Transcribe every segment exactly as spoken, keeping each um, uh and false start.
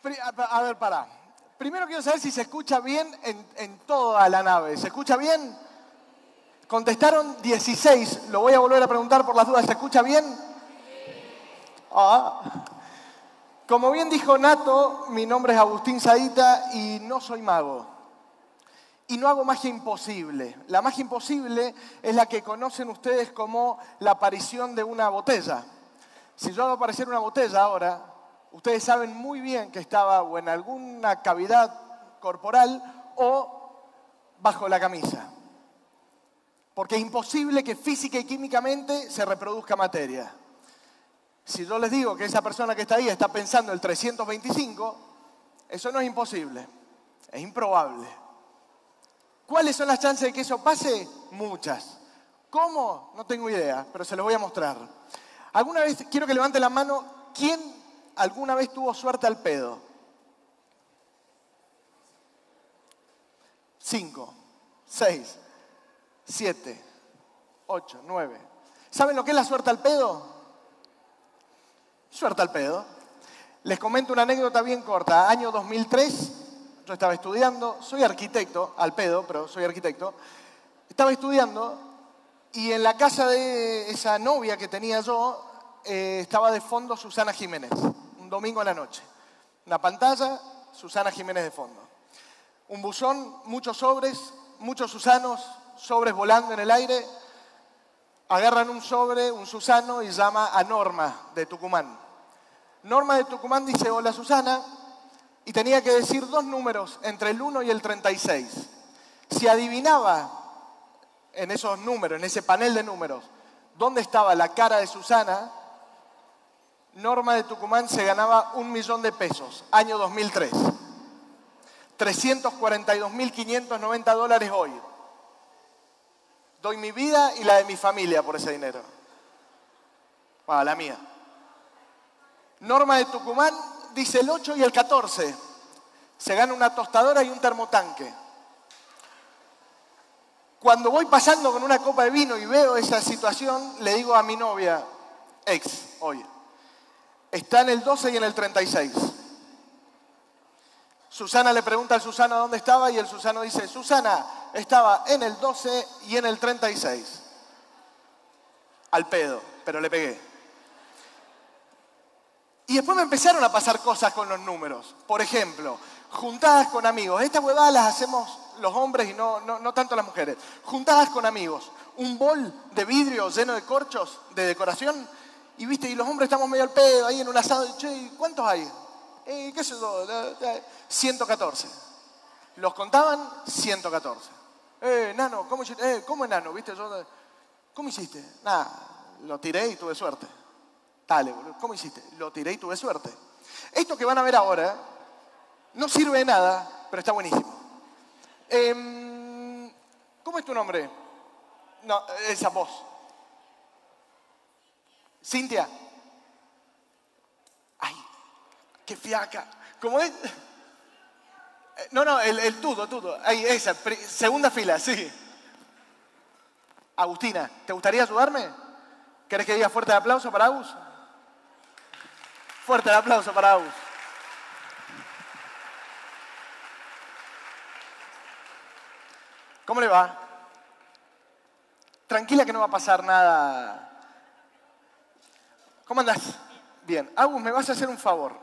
A ver, pará. Primero quiero saber si se escucha bien en, en toda la nave. ¿Se escucha bien? Contestaron dieciséis. Lo voy a volver a preguntar por las dudas. ¿Se escucha bien? Ah. Como bien dijo Nato, mi nombre es Agustín Saíta y no soy mago. Y no hago magia imposible. La magia imposible es la que conocen ustedes como la aparición de una botella. Si yo hago aparecer una botella ahora, ustedes saben muy bien que estaba o en alguna cavidad corporal o bajo la camisa. Porque es imposible que física y químicamente se reproduzca materia. Si yo les digo que esa persona que está ahí está pensando el trescientos veinticinco, eso no es imposible, es improbable. ¿Cuáles son las chances de que eso pase? Muchas. ¿Cómo? No tengo idea, pero se los voy a mostrar. ¿Alguna vez, quiero que levante la mano, quién alguna vez tuvo suerte al pedo? Cinco, seis, siete, ocho, nueve. ¿Saben lo que es la suerte al pedo? Suerte al pedo. Les comento una anécdota bien corta. Año dos mil tres, yo estaba estudiando, soy arquitecto, al pedo, pero soy arquitecto. Estaba estudiando y en la casa de esa novia que tenía yo, eh, estaba de fondo Susana Jiménez, un domingo a la noche. Una pantalla, Susana Jiménez de fondo. Un buzón, muchos sobres, muchos Susanos, sobres volando en el aire. Agarran un sobre, un Susano, y llama a Norma de Tucumán. Norma de Tucumán dice, hola Susana, y tenía que decir dos números entre el uno y el treinta y seis. Si adivinaba en esos números, en ese panel de números, dónde estaba la cara de Susana, Norma de Tucumán se ganaba un millón de pesos, año dos mil tres. trescientos cuarenta y dos mil quinientos noventa dólares hoy. Doy mi vida y la de mi familia por ese dinero. Bueno, la mía. Norma de Tucumán dice el ocho y el catorce. Se gana una tostadora y un termotanque. Cuando voy pasando con una copa de vino y veo esa situación, le digo a mi novia, ex, hoy, está en el doce y en el treinta y seis. Susana le pregunta al Susano dónde estaba y el Susano dice, Susana, estaba en el doce y en el treinta y seis. Al pedo, pero le pegué. Y después me empezaron a pasar cosas con los números. Por ejemplo, juntadas con amigos. Estas huevadas las hacemos los hombres y no, no, no tanto las mujeres. Juntadas con amigos. Un bol de vidrio lleno de corchos de decoración. Y viste, y los hombres estamos medio al pedo ahí en un asado. Y, che, ¿cuántos hay? Eh, ¿Qué sé yo? ciento catorce. Los contaban, ciento catorce. Eh, nano, ¿cómo hiciste? Eh, ¿cómo enano? ¿Viste? Yo, ¿cómo hiciste? Nada, lo tiré y tuve suerte. Dale, boludo, ¿cómo hiciste? Lo tiré y tuve suerte. Esto que van a ver ahora no sirve de nada, pero está buenísimo. Eh, ¿Cómo es tu nombre? No, esa voz. Cintia. Ay, qué fiaca. ¿Cómo es? No, no, el, el tudo, tudo. Ahí, esa, segunda fila, sí. Agustina, ¿te gustaría ayudarme? ¿Querés que diga fuerte el aplauso para Agus? Fuerte el aplauso para Agus. ¿Cómo le va? Tranquila que no va a pasar nada. ¿Cómo andás? Bien. Agus, me vas a hacer un favor.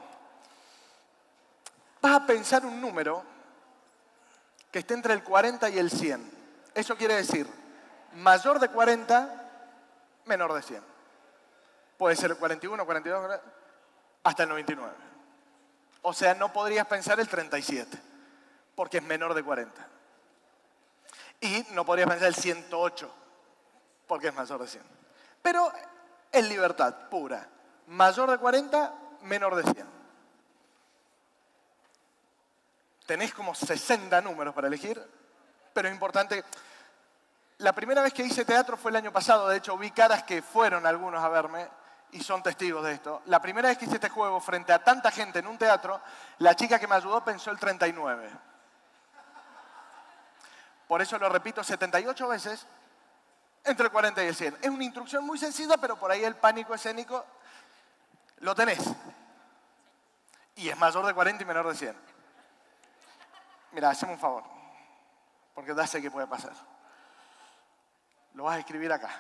Vas a pensar un número que esté entre el cuarenta y el cien. Eso quiere decir mayor de cuarenta, menor de cien. Puede ser el cuarenta y uno, cuarenta y dos, hasta el noventa y nueve. O sea, no podrías pensar el treinta y siete, porque es menor de cuarenta. Y no podrías pensar el ciento ocho, porque es mayor de cien. Pero es libertad pura. Mayor de cuarenta, menor de cien. Tenés como sesenta números para elegir, pero es importante. La primera vez que hice teatro fue el año pasado. De hecho, vi caras que fueron algunos a verme y son testigos de esto. La primera vez que hice este juego frente a tanta gente en un teatro, la chica que me ayudó pensó el treinta y nueve. Por eso lo repito setenta y ocho veces, entre el cuarenta y el cien. Es una instrucción muy sencilla, pero por ahí el pánico escénico lo tenés. Y es mayor de cuarenta y menor de cien. Mira, haceme un favor, porque ya sé qué puede pasar. Lo vas a escribir acá.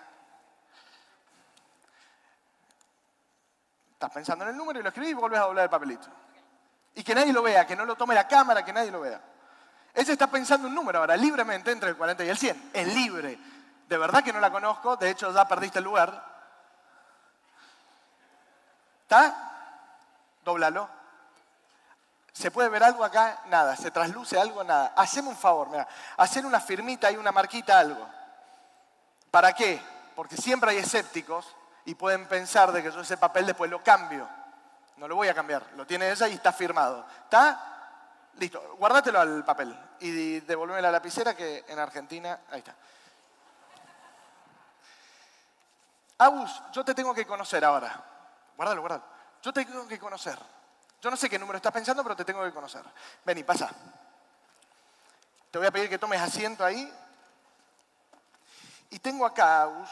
Estás pensando en el número y lo escribís y volvés a doblar el papelito. Y que nadie lo vea, que no lo tome la cámara, que nadie lo vea. Ese está pensando un número ahora, libremente, entre el cuarenta y el cien. Es libre. De verdad que no la conozco, de hecho ya perdiste el lugar. ¿Está? Dóblalo. ¿Se puede ver algo acá? Nada. ¿Se trasluce algo? Nada. Haceme un favor, mira. Hacer una firmita y una marquita, algo. ¿Para qué? Porque siempre hay escépticos y pueden pensar de que yo ese papel después lo cambio. No lo voy a cambiar. Lo tiene ella y está firmado. ¿Está? Listo. Guárdatelo al papel y devolveme la lapicera que en Argentina... Ahí está. Agus, yo te tengo que conocer ahora. Guárdalo, guárdalo. Yo te tengo que conocer. Yo no sé qué número estás pensando, pero te tengo que conocer. Vení, pasa. Te voy a pedir que tomes asiento ahí. Y tengo acá, Agus,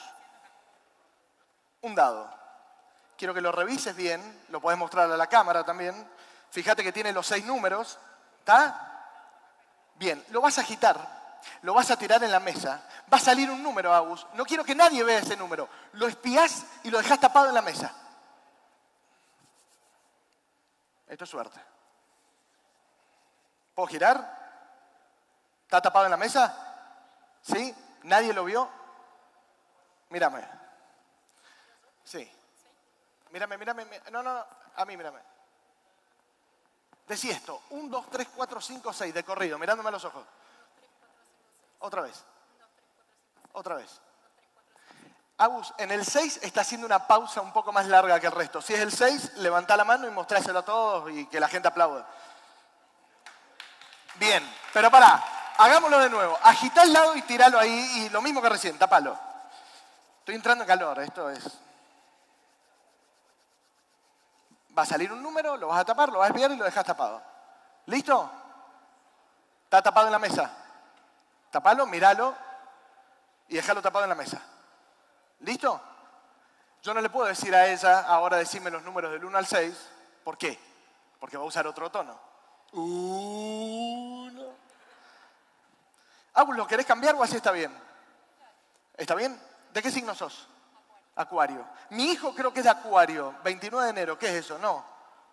un dado. Quiero que lo revises bien. Lo podés mostrar a la cámara también. Fíjate que tiene los seis números. ¿Está? Bien, lo vas a agitar. Lo vas a tirar en la mesa. Va a salir un número, Agus. No quiero que nadie vea ese número. Lo espías y lo dejas tapado en la mesa. Esto es suerte. ¿Puedo girar? ¿Está tapado en la mesa? ¿Sí? ¿Nadie lo vio? Mírame. Sí. Mírame, mírame. No, no, no. A mí, mírame. Decí esto. Un, dos, tres, cuatro, cinco, seis. De corrido, mirándome a los ojos. Otra vez. Otra vez. Agus, en el seis está haciendo una pausa un poco más larga que el resto. Si es el seis, levantá la mano y mostráselo a todos y que la gente aplaude. Bien, pero pará, hagámoslo de nuevo. Agitá el lado y tiralo ahí y lo mismo que recién, tapalo. Estoy entrando en calor, esto es... Va a salir un número, lo vas a tapar, lo vas a espiar y lo dejas tapado. ¿Listo? Está tapado en la mesa. Tapalo, míralo y déjalo tapado en la mesa. ¿Listo? Yo no le puedo decir a ella, ahora decime los números del uno al seis. ¿Por qué? Porque va a usar otro tono. Uno. Agus, ¿lo querés cambiar o así está bien? ¿Está bien? ¿De qué signo sos? Acuario. Mi hijo creo que es de Acuario, veintinueve de enero. ¿Qué es eso? No.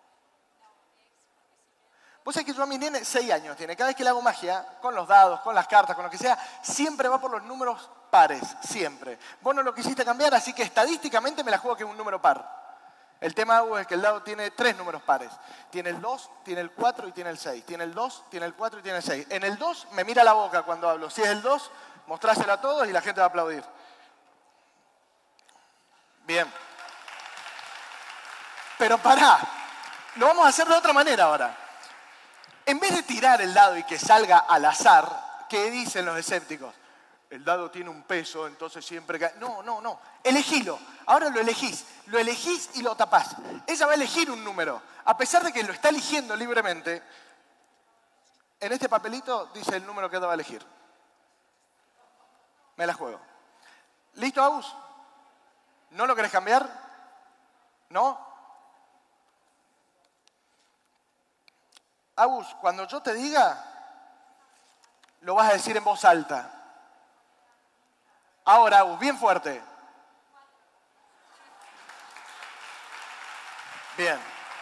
Vos sabés que yo a mi nene, seis años tiene. Cada vez que le hago magia, con los dados, con las cartas, con lo que sea, siempre va por los números pares, siempre. Vos no lo quisiste cambiar, así que estadísticamente me la juego que es un número par. El tema es que el dado tiene tres números pares. Tiene el dos, tiene el cuatro y tiene el seis. Tiene el dos, tiene el cuatro y tiene el seis. En el dos me mira la boca cuando hablo. Si es el dos, mostráselo a todos y la gente va a aplaudir. Bien. Pero pará, lo vamos a hacer de otra manera ahora. En vez de tirar el dado y que salga al azar, ¿qué dicen los escépticos? El dado tiene un peso, entonces siempre cae. No, no, no. Elegilo. Ahora lo elegís. Lo elegís y lo tapás. Ella va a elegir un número. A pesar de que lo está eligiendo libremente, en este papelito dice el número que ella va a elegir. Me la juego. ¿Listo, Agus? ¿No lo querés cambiar? ¿No? Agus, cuando yo te diga, lo vas a decir en voz alta. Ahora, Agus, bien fuerte. Bien.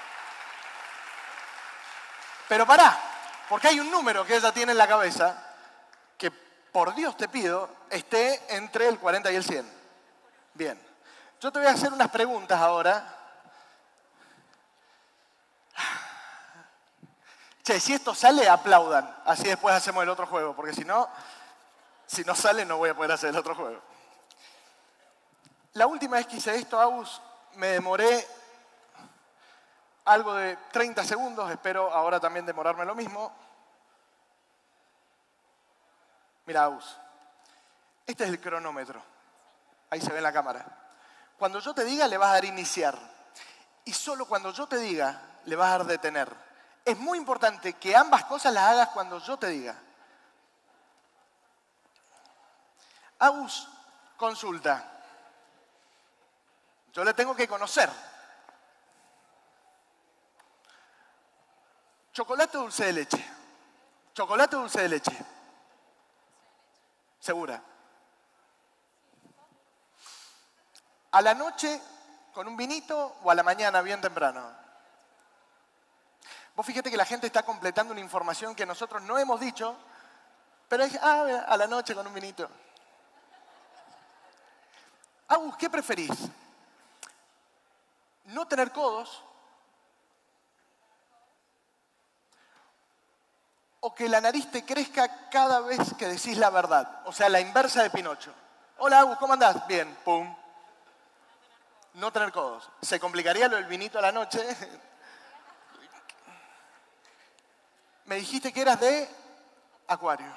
Pero pará, porque hay un número que ella tiene en la cabeza que, por Dios te pido, esté entre el cuarenta y el cien. Bien. Yo te voy a hacer unas preguntas ahora. Che, si esto sale, aplaudan. Así después hacemos el otro juego, porque si no, si no sale no voy a poder hacer el otro juego. La última vez que hice esto, Agus, me demoré algo de treinta segundos. Espero ahora también demorarme lo mismo. Mira, Agus, este es el cronómetro. Ahí se ve en la cámara. Cuando yo te diga, le vas a dar iniciar. Y solo cuando yo te diga, le vas a dar detener. Es muy importante que ambas cosas las hagas cuando yo te diga. Agus, consulta. Yo le tengo que conocer. ¿Chocolate o dulce de leche? ¿Chocolate o dulce de leche? ¿Segura? ¿A la noche con un vinito o a la mañana bien temprano? Vos fíjate que la gente está completando una información que nosotros no hemos dicho, pero es, ah, a la noche con un vinito. Agus, ¿qué preferís? ¿No tener codos? ¿O que la nariz te crezca cada vez que decís la verdad? O sea, la inversa de Pinocho. Hola, Agus, ¿cómo andás? Bien, pum. No tener codos. ¿Se complicaría lo del vinito a la noche? Me dijiste que eras de Acuario.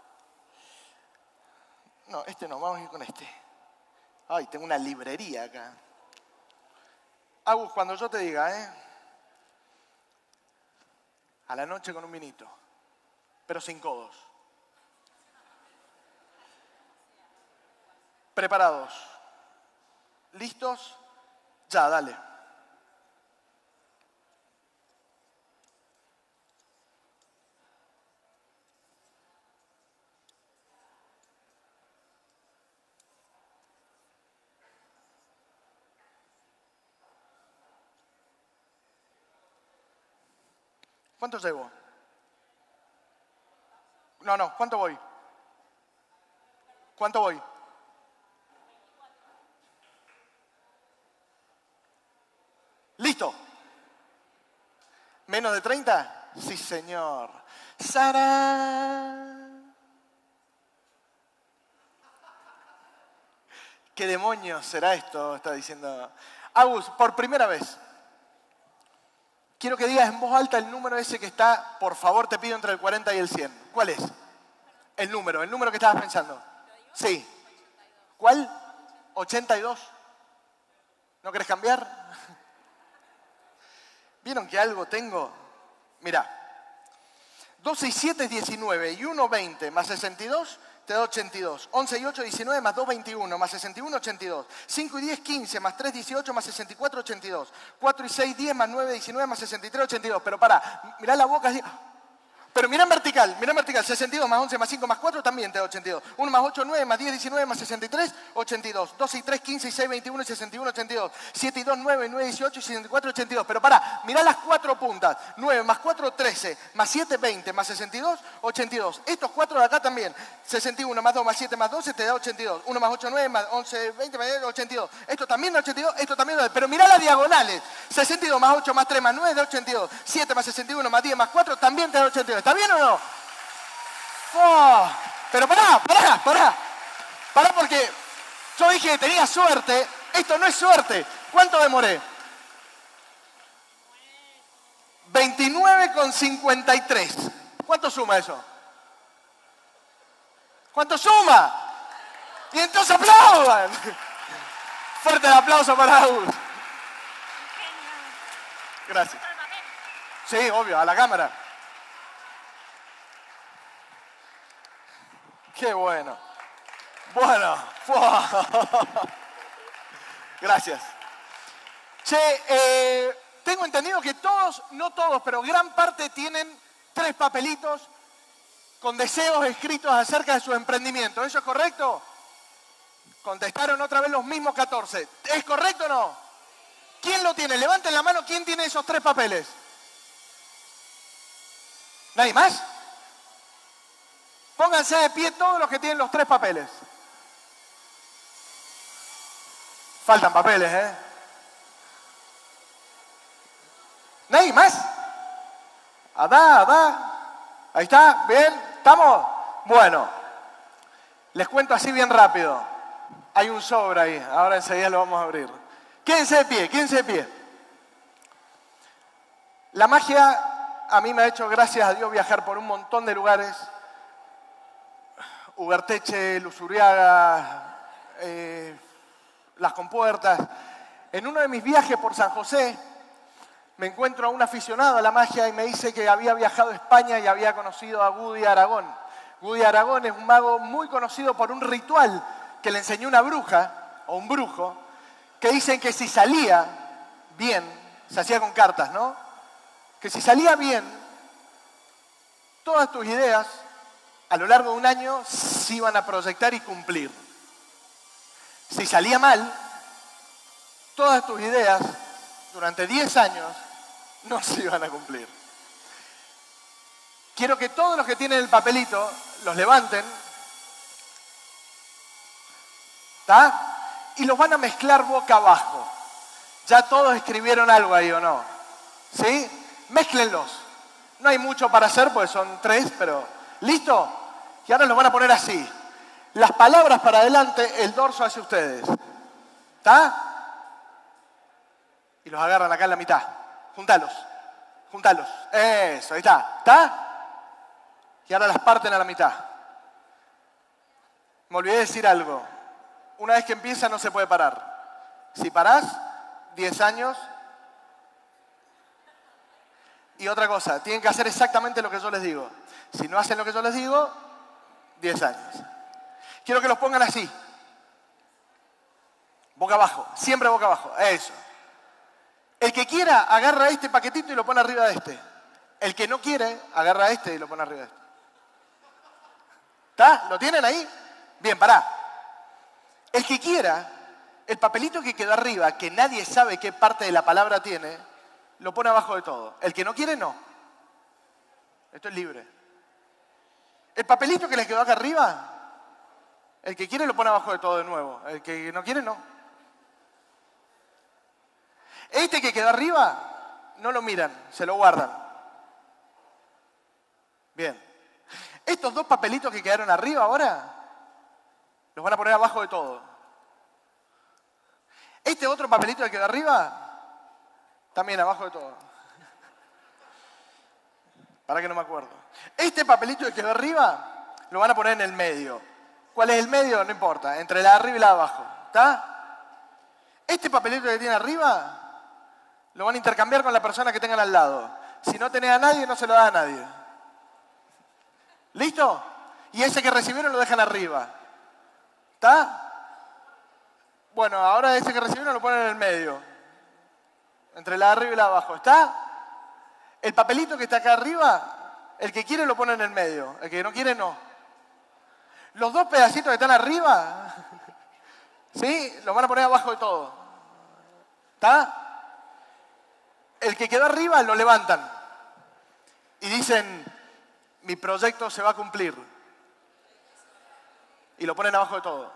No, este no, vamos a ir con este. Ay, tengo una librería acá. Agus, cuando yo te diga, ¿eh? A la noche con un vinito, pero sin codos. ¿Preparados? ¿Listos? Ya, dale. ¿Cuánto llevo? No, no, ¿cuánto voy? ¿Cuánto voy? ¿Listo? ¿Menos de treinta? Sí, señor. ¡Sara! ¿Qué demonios será esto? Está diciendo Agus, por primera vez. Quiero que digas en voz alta el número ese que está, por favor, te pido entre el cuarenta y el cien. ¿Cuál es? El número, el número que estabas pensando. Sí. ¿Cuál? ochenta y dos. ¿No querés cambiar? ¿Vieron que algo tengo? Mirá. doce y siete es diecinueve y uno, veinte más sesenta y dos te da ochenta y dos. once y ocho, diecinueve más dos, veintiuno más sesenta y uno, ochenta y dos. cinco y diez, quince más tres, dieciocho más sesenta y cuatro, ochenta y dos. cuatro y seis, diez más nueve, diecinueve más sesenta y tres, ochenta y dos. Pero pará, mirá la boca así. Pero mirá en vertical, mirá en vertical. sesenta y dos más once más cinco más cuatro también te da ochenta y dos. uno más ocho, nueve más diez, diecinueve más sesenta y tres, ochenta y dos. doce y tres, quince y seis, veintiuno y sesenta y uno, ochenta y dos. siete y dos, nueve, nueve, dieciocho y sesenta y cuatro, ochenta y dos. Pero pará, mirá las cuatro puntas. nueve más cuatro, trece. Más siete, veinte. Más sesenta y dos, ochenta y dos. Estos cuatro de acá también. sesenta y uno más dos más siete más doce te da ochenta y dos. uno más ocho, nueve más once, veinte más ochenta y dos. Esto también da ochenta y dos, esto también da. Pero mirá las diagonales. sesenta y dos más ocho más tres más nueve da ochenta y dos. siete más sesenta y uno más diez más cuatro también te da ochenta y dos. ¿Está bien o no? Oh, pero pará, pará, pará. Pará porque yo dije que tenía suerte. Esto no es suerte. ¿Cuánto demoré? veintinueve con cincuenta y tres. ¿Cuánto suma eso? ¿Cuánto suma? Y entonces aplaudan. Fuerte el aplauso para Agus. Gracias. Sí, obvio, a la cámara. Qué bueno. Bueno. Gracias. Che, eh, tengo entendido que todos, no todos, pero gran parte tienen tres papelitos con deseos escritos acerca de su emprendimiento. ¿Eso es correcto? Contestaron otra vez los mismos catorce. ¿Es correcto o no? ¿Quién lo tiene? Levanten la mano. ¿Quién tiene esos tres papeles? ¿Nadie más? Pónganse de pie todos los que tienen los tres papeles. Faltan papeles, ¿eh? ¿Nadie más? Adá, adá. Ahí está, ¿bien? ¿Estamos? Bueno, les cuento así bien rápido. Hay un sobre ahí, ahora enseguida lo vamos a abrir. Quédense de pie, quédense de pie. La magia a mí me ha hecho, gracias a Dios, viajar por un montón de lugares. Ugarteche, Luzuriaga, eh, Las Compuertas. En uno de mis viajes por San José, me encuentro a un aficionado a la magia y me dice que había viajado a España y había conocido a Gudy Aragón. Gudy Aragón es un mago muy conocido por un ritual que le enseñó una bruja, o un brujo, que dicen que si salía bien, se hacía con cartas, ¿no? Que si salía bien, todas tus ideas a lo largo de un año se iban a proyectar y cumplir. Si salía mal, todas tus ideas durante diez años no se iban a cumplir. Quiero que todos los que tienen el papelito los levanten, ¿está? Y los van a mezclar boca abajo. Ya todos escribieron algo ahí, ¿o no? ¿Sí? Mézclenlos. No hay mucho para hacer, porque son tres, pero... ¿Listo? Y ahora los van a poner así. Las palabras para adelante, el dorso hacia ustedes. ¿Está? Y los agarran acá en la mitad. Júntalos. Júntalos. Eso, ahí está. ¿Está? Y ahora las parten a la mitad. Me olvidé de decir algo. Una vez que empieza no se puede parar. Si parás, diez años. Y otra cosa, tienen que hacer exactamente lo que yo les digo. Si no hacen lo que yo les digo, diez años. Quiero que los pongan así. Boca abajo, siempre boca abajo. Eso. El que quiera, agarra este paquetito y lo pone arriba de este. El que no quiere, agarra este y lo pone arriba de este. ¿Está? ¿Lo tienen ahí? Bien, pará. El que quiera, el papelito que quedó arriba, que nadie sabe qué parte de la palabra tiene, lo pone abajo de todo. El que no quiere, no. Esto es libre. El papelito que les quedó acá arriba, el que quiere lo pone abajo de todo de nuevo. El que no quiere, no. Este que quedó arriba, no lo miran, se lo guardan. Bien. Estos dos papelitos que quedaron arriba ahora, los van a poner abajo de todo. Este otro papelito que quedó arriba, también abajo de todo. Para que no me acuerdo. Este papelito que quedó arriba, lo van a poner en el medio. ¿Cuál es el medio? No importa. Entre la de arriba y la de abajo. ¿Está? Este papelito que tiene arriba, lo van a intercambiar con la persona que tengan al lado. Si no tenés a nadie, no se lo da a nadie. ¿Listo? Y ese que recibieron lo dejan arriba. ¿Está? Bueno, ahora ese que recibieron lo ponen en el medio. Entre la de arriba y la de abajo. ¿Está? El papelito que está acá arriba, el que quiere lo pone en el medio. El que no quiere, no. Los dos pedacitos que están arriba, ¿sí? Los van a poner abajo de todo. ¿Está? El que quedó arriba lo levantan. Y dicen, mi proyecto se va a cumplir. Y lo ponen abajo de todo.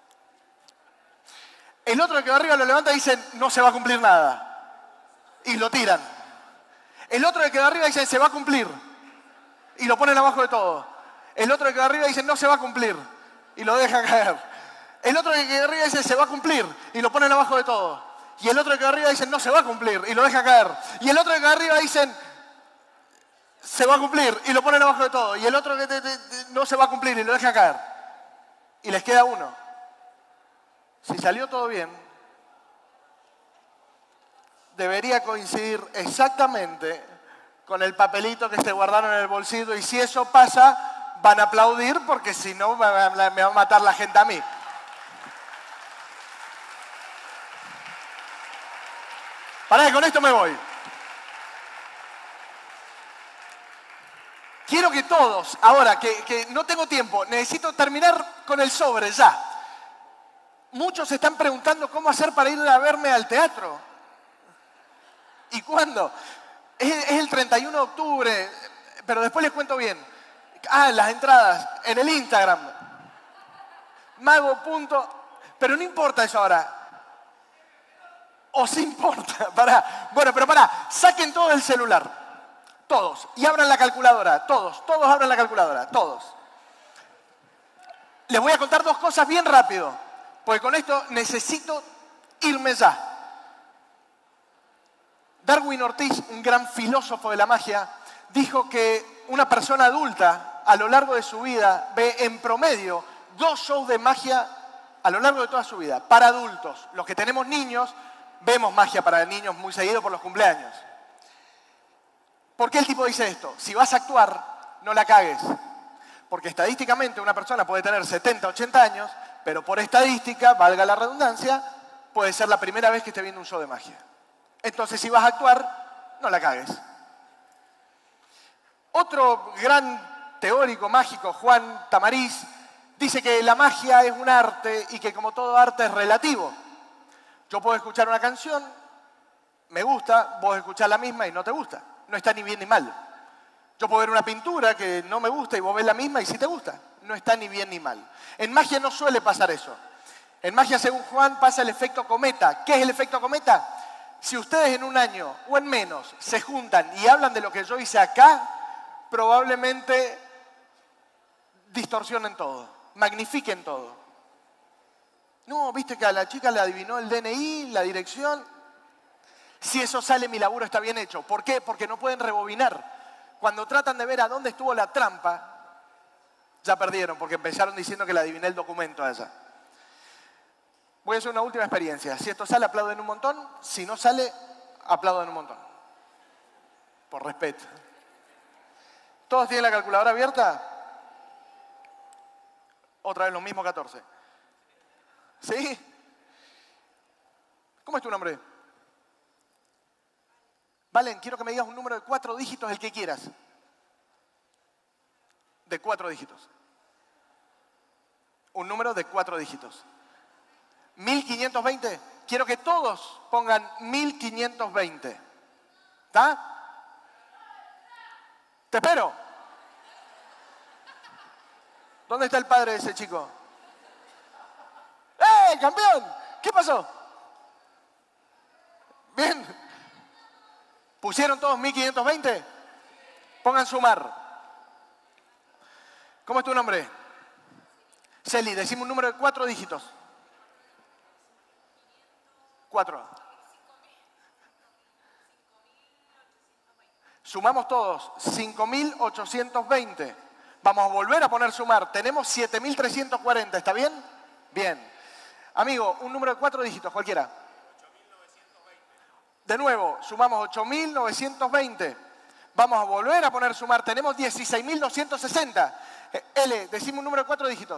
El otro que quedó arriba lo levanta y dicen, no se va a cumplir nada. Y lo tiran. El otro que quedó arriba dice, se va a cumplir. Y lo ponen abajo de todo. El otro que quedó arriba dice, no se va a cumplir. Y lo deja caer. El otro que quedó arriba dice, se va a cumplir. Y lo ponen abajo de todo. Y el otro que quedó arriba dice, no se va a cumplir. Y lo deja caer. Y el otro que quedó arriba dicen, se va a cumplir. Y lo ponen abajo de todo. Y el otro que te, te, te, no se va a cumplir. Y lo deja caer. Y les queda uno. Si salió todo bien, debería coincidir exactamente con el papelito que se guardaron en el bolsillo. Y si eso pasa, van a aplaudir porque si no me va a matar la gente a mí. Pará, con esto me voy. Quiero que todos, ahora que, que no tengo tiempo, necesito terminar con el sobre ya. Muchos se están preguntando cómo hacer para ir a verme al teatro. ¿Y cuándo? Es, es el treinta y uno de octubre, pero después les cuento bien. Ah, las entradas, en el Instagram. Mago. Pero no importa eso ahora. ¿O sí importa? Pará. Bueno, pero pará, saquen todo el celular. Todos. Y abran la calculadora. Todos. Todos abran la calculadora. Todos. Les voy a contar dos cosas bien rápido. Porque con esto necesito irme ya. Darwin Ortiz, un gran filósofo de la magia, dijo que una persona adulta a lo largo de su vida ve en promedio dos shows de magia a lo largo de toda su vida. Para adultos. Los que tenemos niños, vemos magia para niños muy seguido por los cumpleaños. ¿Por qué el tipo dice esto? Si vas a actuar, no la cagues. Porque estadísticamente una persona puede tener setenta, ochenta años, pero por estadística, valga la redundancia, puede ser la primera vez que esté viendo un show de magia. Entonces, si vas a actuar, no la cagues. Otro gran teórico mágico, Juan Tamariz, dice que la magia es un arte y que como todo arte es relativo. Yo puedo escuchar una canción, me gusta, vos escuchás la misma y no te gusta. No está ni bien ni mal. Yo puedo ver una pintura que no me gusta y vos ves la misma y sí te gusta. No está ni bien ni mal. En magia no suele pasar eso. En magia, según Juan, pasa el efecto cometa. ¿Qué es el efecto cometa? Si ustedes en un año o en menos se juntan y hablan de lo que yo hice acá, probablemente distorsionen todo, magnifiquen todo. No, viste que a la chica le adivinó el D N I, la dirección. Si eso sale, mi laburo está bien hecho. ¿Por qué? Porque no pueden rebobinar. Cuando tratan de ver a dónde estuvo la trampa, ya perdieron, porque empezaron diciendo que le adiviné el documento a ella. Voy a hacer una última experiencia. Si esto sale, aplauden un montón. Si no sale, aplauden un montón. Por respeto. ¿Todos tienen la calculadora abierta? Otra vez los mismos catorce. ¿Sí? ¿Cómo es tu nombre? Valen, quiero que me digas un número de cuatro dígitos, el que quieras. De cuatro dígitos. Un número de cuatro dígitos. mil quinientos veinte. Quiero que todos pongan mil quinientos veinte. ¿Está? Te espero. ¿Dónde está el padre de ese chico? ¡Eh, campeón! ¿Qué pasó? Bien. ¿Pusieron todos mil quinientos veinte? Pongan sumar. ¿Cómo es tu nombre? Celi, decime un número de cuatro dígitos. Cuatro. Sumamos todos. cinco mil ochocientos veinte. Vamos a volver a poner sumar. Tenemos siete mil trescientos cuarenta. ¿Está bien? Bien. Amigo, un número de cuatro dígitos, cualquiera. De nuevo, sumamos ocho mil novecientos veinte. Vamos a volver a poner sumar. Tenemos dieciséis mil doscientos sesenta. L, decimos un número de cuatro dígitos.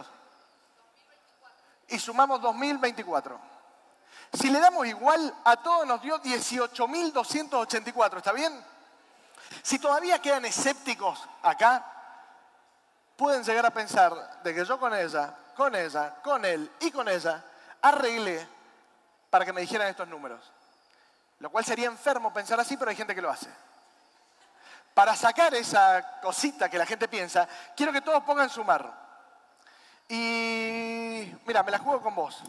Y sumamos dos mil veinticuatro. Si le damos igual, a todo nos dio dieciocho mil doscientos ochenta y cuatro. ¿Está bien? Si todavía quedan escépticos acá, pueden llegar a pensar de que yo con ella, con ella, con él y con ella, arreglé para que me dijeran estos números. Lo cual sería enfermo pensar así, pero hay gente que lo hace. Para sacar esa cosita que la gente piensa, quiero que todos pongan sumar. Y mira, me la juego con vos.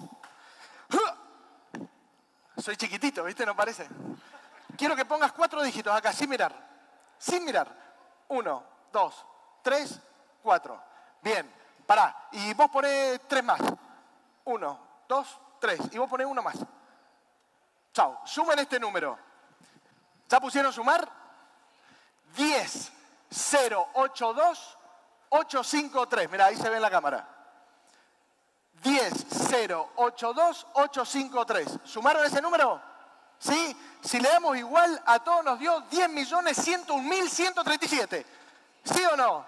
Soy chiquitito, ¿viste? ¿No parece? Quiero que pongas cuatro dígitos acá, sin mirar. Sin mirar. Uno, dos, tres, cuatro. Bien, pará. Y vos ponés tres más. Uno, dos, tres. Y vos ponés uno más. Chao. Sumen este número. ¿Ya pusieron sumar? diez, cero, ocho, dos, ocho, cinco, tres. Mirá, ahí se ve en la cámara. diez, cero, ocho, dos, ocho, cinco, tres. ¿Sumaron ese número? ¿Sí? Si le damos igual, a todos nos dio diez millones ciento un mil ciento treinta y siete. ¿Sí o no?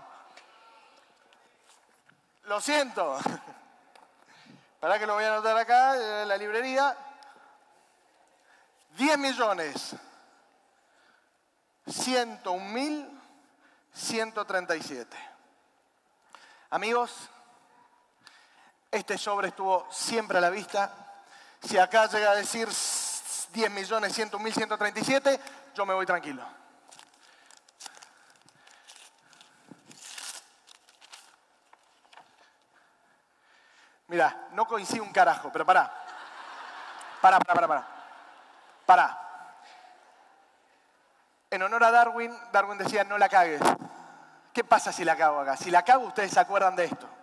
Lo siento. Para que lo voy a anotar acá en la librería. diez millones ciento un mil ciento treinta y siete. Amigos, este sobre estuvo siempre a la vista. Si acá llega a decir diez millones ciento un mil ciento treinta y siete, yo me voy tranquilo. Mira, no coincide un carajo, pero pará. Pará, pará, pará, pará. Pará. En honor a Darwin, Darwin decía, no la cagues. ¿Qué pasa si la cago acá? Si la cago, ustedes se acuerdan de esto.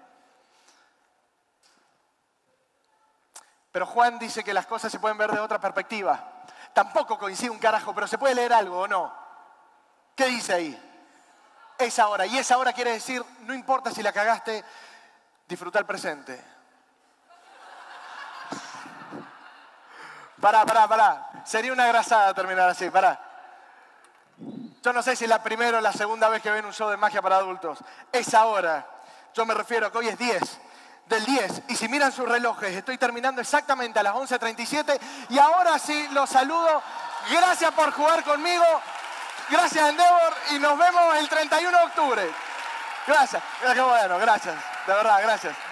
Pero Juan dice que las cosas se pueden ver de otra perspectiva. Tampoco coincide un carajo, pero se puede leer algo, ¿o no? ¿Qué dice ahí? Es ahora. Y esa hora quiere decir, no importa si la cagaste, disfruta el presente. Pará, pará, pará. Sería una grasada terminar así, pará. Yo no sé si es la primera o la segunda vez que ven un show de magia para adultos. Es ahora. Yo me refiero a que hoy es diez. Del diez. Y si miran sus relojes, estoy terminando exactamente a las once treinta y siete. Y ahora sí, los saludo. Gracias por jugar conmigo. Gracias, Endeavor. y nos vemos el treinta y uno de octubre. Gracias. Qué bueno, gracias. De verdad, gracias.